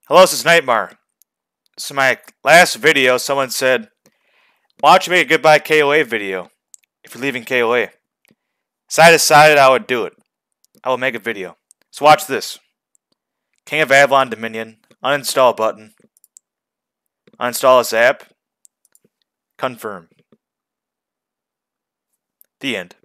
Hello, this is Nightmarr. So my last video, someone said, why don't you make a goodbye KOA video if you're leaving KOA? So I decided I would do it. I will make a video. So watch this. King of Avalon Dominion, uninstall button, uninstall this app, confirm. The end.